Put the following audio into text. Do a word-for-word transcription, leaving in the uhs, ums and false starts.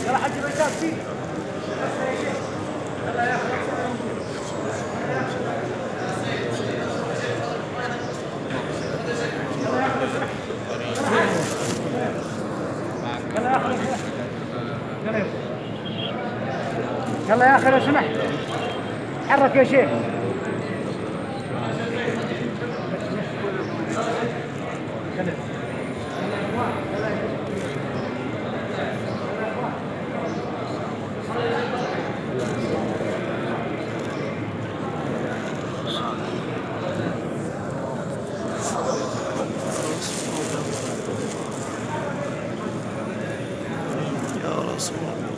يلا حجي بيتك فيه. يلا يا اخي يلا يا اخي لو سمحت تحرك يا شيخ. يا رسول الله.